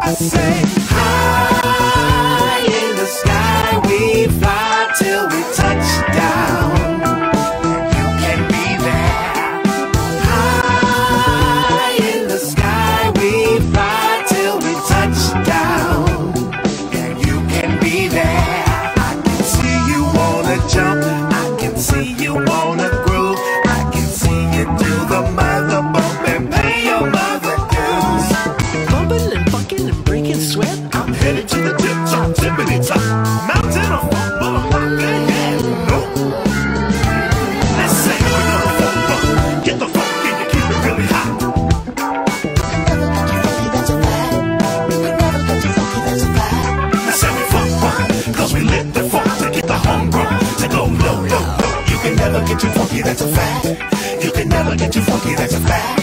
I say, high in the sky we fly till we touch down. You can be there. High in the sky we fly till we touch down. And you can be there. I can see you wanna jump, I can see you wanna groove, I can see you do the mother bump and pay your mother dues. Bumping and fucking and breaking sweat, I'm headed to the tip top, tippity top, mountain of funk, but I'm not there yet. No. Let's say we're gonna funk bump, get the funk in you, keep it really hot. Let's say we funk bump, cause we lit the funk to get the homegrown to go low, low, low. You can never get too funky, that's a fact. You can never get too funky, that's a fact.